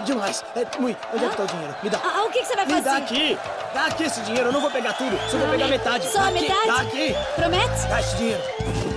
demais. Mui, onde é que tá o dinheiro? Me dá. O que você vai fazer? Me dá aqui. Dá aqui esse dinheiro. Eu não vou pegar tudo. Só vou pegar metade. Só a metade? Dá aqui. Promete? Dá esse dinheiro.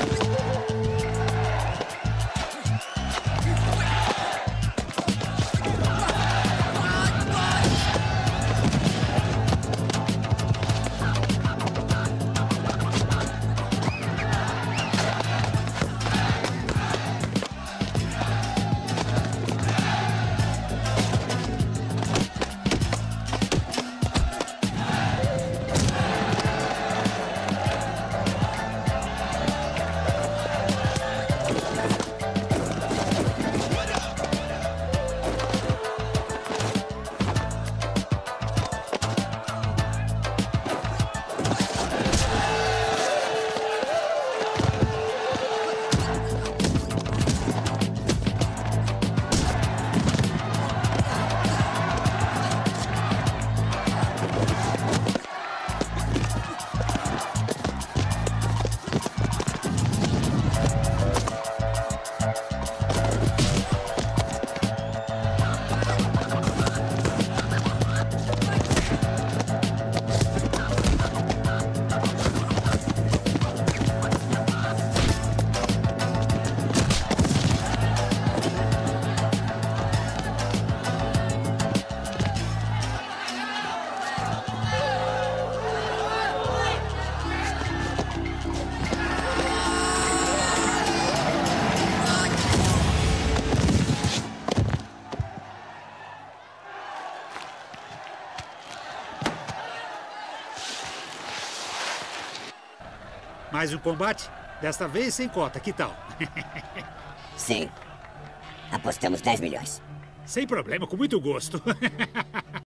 Mais um combate? Desta vez sem cota, que tal? Sim. Apostamos 10 milhões. Sem problema, com muito gosto.